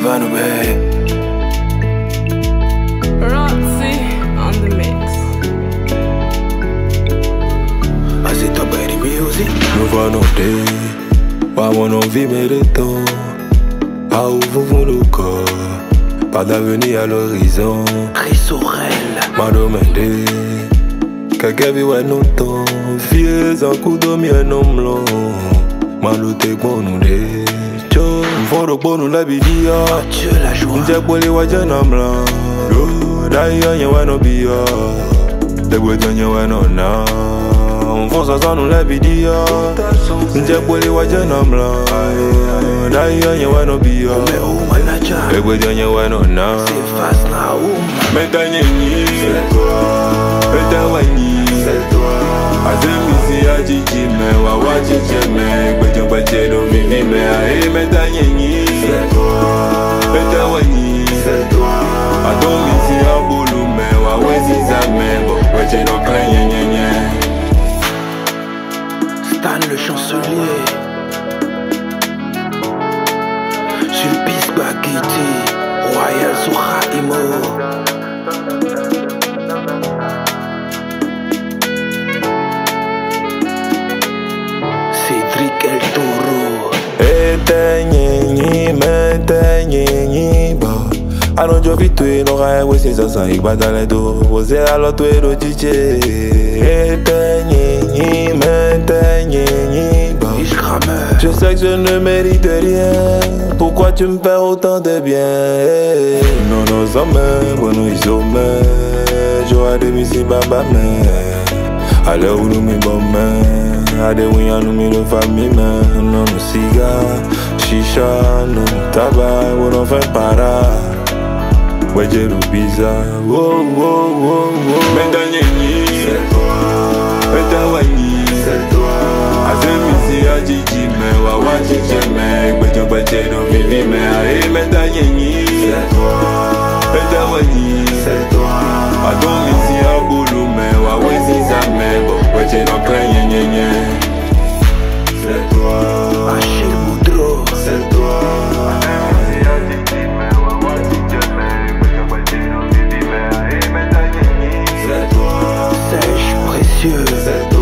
vano, babe. On the mix. I sit up by the music. Nous venons de, pas mon envie méritant. À où vous voulez le corps, pas d'avenir à l'horizon. Rissorel. M'a demandé, quelqu'un vit ouais non temps. Vieux en coup de mien homme blanc. M'a looté bon nous des. Tcho, m'font de bon nous la bidia. Dieu la joie. M'jek pour les wajan en blanc. D'ailleurs y'a ouais no bia. Les boutons y'a ouais no na. M'font ça sans nous la bidia. M'jek pour les wajan en blanc. D'ailleurs y'a ouais no bia. Les boutons y'a ouais no na. C'est face là où. Metanye ni. C'est toi. Metawani. C'est toi. Azemisi ya chichime, wawa chichime. Kwecho kweche no mimime. Ae metanye ni. C'est toi. Metawani. C'est toi. Adomisi ya bulume, wawe zizame. Kweche no klenye nye nye. Stan le chancelier. Sulpice Bagiti. Royal Soura Imo. Cédric El Toro. Etenye ni ba. Ano jo vitwe no ga we se sasa ibadale do. Oze alo to ero chiche. Etenye ni ba. Je sais que je ne mérite rien. Pourquoi tu me fais autant de bien? Non, non, ça me, bueno, ils ont me. J'aurais des missiles, baba, mais. Alors, où nous, mes bons mains. À des oui, à nous, mes familles, mais. Non, nos cigares, chicha, non, tabac, on en fait para. Ouais, j'ai le bizarre. Oh, oh, oh, oh. Mais Daniel, c'est toi. Mais Dawani, c'est toi. Azemisi ya chichime, wawa chichime. Kwecho kweche no mimime. Ae metanye c'est toi. Metawani, c'est toi. Adomisi ya bulume, wawe zizame. Kweche no klenye nye nye. C'est toi. Achille Boudreau. C'est toi. Azemisi ya chichime, wawa chichime. Kwecho kweche no mimime. Ae metanye c'est toi. Sèche précieux. C'est toi.